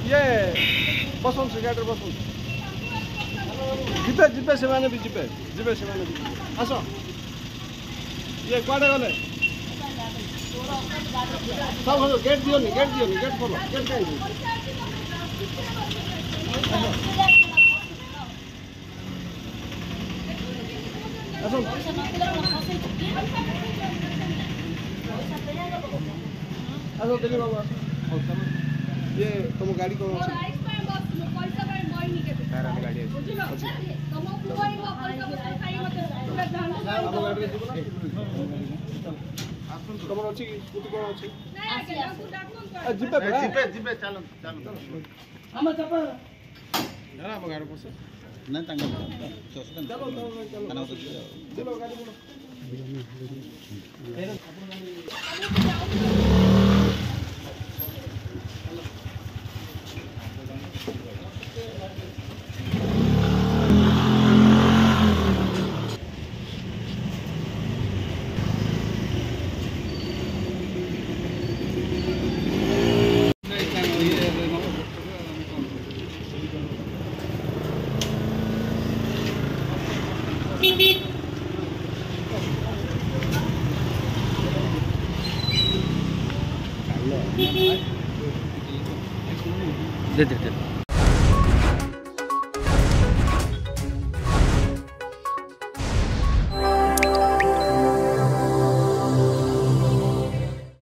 ये बसन से गाड़ी बसन जिबे जिबे से माने भी जिबे जिबे से माने भी आसो ये कुआडे गले सब गेट दियो नि गेट खोलो गेट काई आसो आसो दिल्ली बाबा ये तुम गाड़ी कौन ଅଛି तारा गाड़ी ଅଛି तुम पुआई में पैसा खाई मत हम गाड़ी जीव तुम अछि स्कूटी कौन अछि जिबे जिबे चलो हम चपा ना हम गाड़ी बस ना तंग चलो चलो गाड़ी बोलो Beep beep.